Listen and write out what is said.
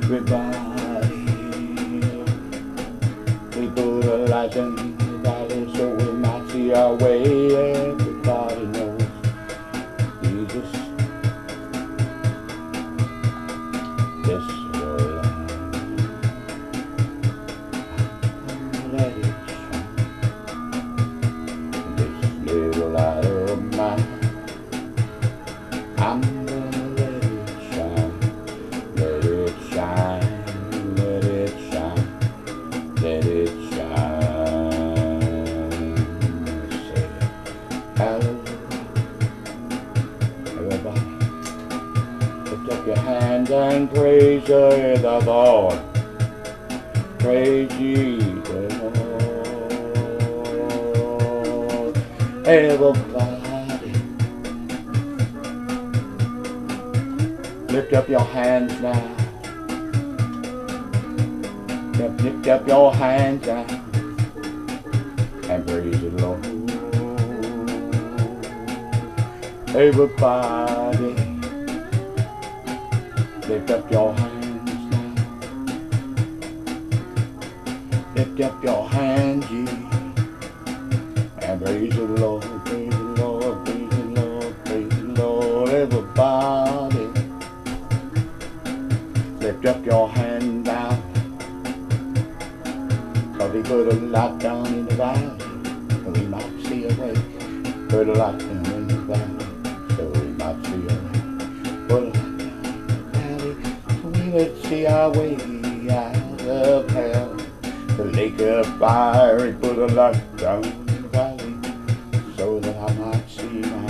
everybody. We put a light in the valley so we might see our way. Everybody knows Jesus. This world, let it shine. This little light of mine, I'm gonna let it shine. Let it shine, let it shine, let it shine. Say hallelujah. Everybody, lift up your hands and praise the Lord. Praise ye the Lord. Everybody, lift up your hands now. Lift up your hands now and praise the Lord. Everybody, lift up your hands now. Lift up your hands, ye, and praise the Lord, praise the Lord, praise the Lord, praise the Lord. Everybody, lift up your hand now. Cause he put a light down in the valley, so we might see a way. Put a light down in the valley, so we might see a way. Put a light down in the valley, so we might see our way out of hell. The lake of fire, he put a light down in the valley, so that I might see my